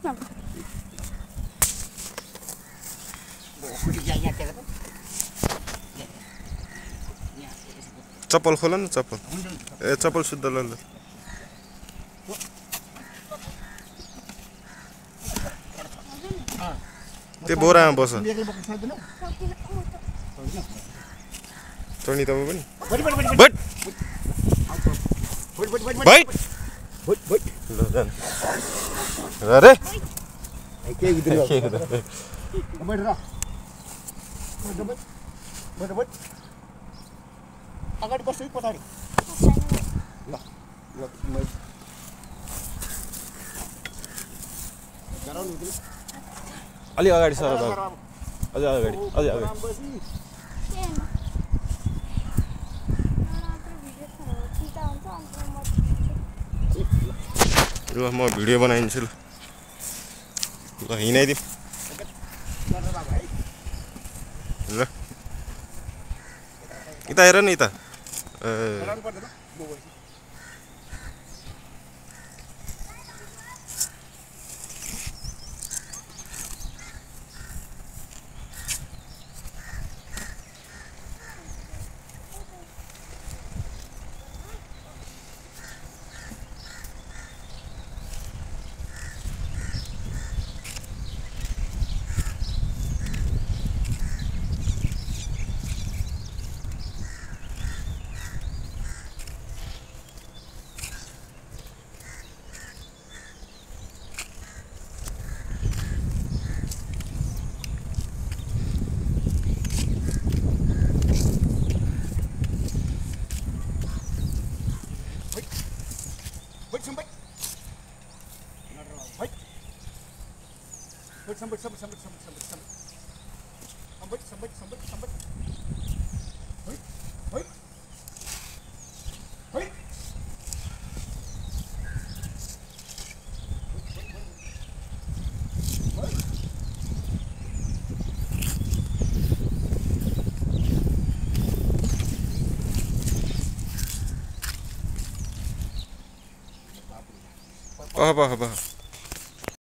न चप्पल खोल न चप्पल ए चप्पल शुद्ध ल त्यो बोरामा बस चढ्नी तपाईँ पनि बैठ बैठ ल जान अरे के अगाडि बस्छु पछाडि ल अलि अगाडि सर अझै अगाडि अझै अगाडि ल म भिडियो बनाइदिन्छु ल ल हिँडाइदिउँ ल यता हेर न यता Apa